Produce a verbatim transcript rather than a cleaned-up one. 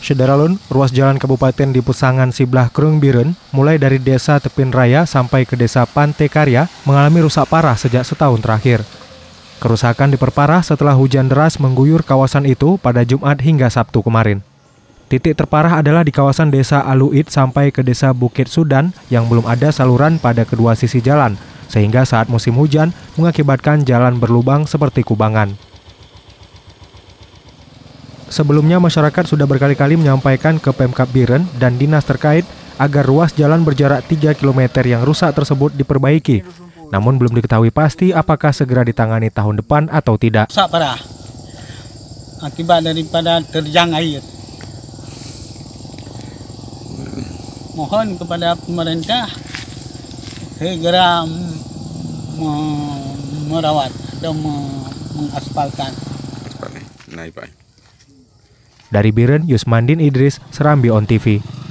Sederalun, ruas jalan Kabupaten di Pusangan Siblah Krung Biren, mulai dari desa Tepin Raya sampai ke desa Pantai Karya, mengalami rusak parah sejak setahun terakhir. Kerusakan diperparah setelah hujan deras mengguyur kawasan itu pada Jumat hingga Sabtu kemarin. Titik terparah adalah di kawasan desa Aluit sampai ke desa Bukit Sudan yang belum ada saluran pada kedua sisi jalan, sehingga saat musim hujan mengakibatkan jalan berlubang seperti kubangan. Sebelumnya, masyarakat sudah berkali-kali menyampaikan ke Pemkab Biren dan dinas terkait agar ruas jalan berjarak tiga kilometer yang rusak tersebut diperbaiki. Namun belum diketahui pasti apakah segera ditangani tahun depan atau tidak. Rusak parah akibat daripada terjang air. Mohon kepada pemerintah segera merawat dan mengaspalkan. Dari Biren, Yusmandin Idris, Serambi On T V.